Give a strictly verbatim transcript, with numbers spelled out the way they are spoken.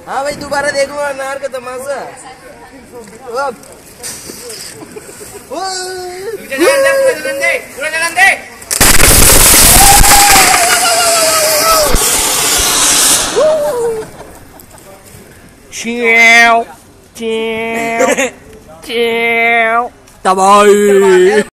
हाँ भाई दोबारा देखो अनार का तमाशा। जलन दे पूरा जलन दे। Chiều chiều chiều tao ơi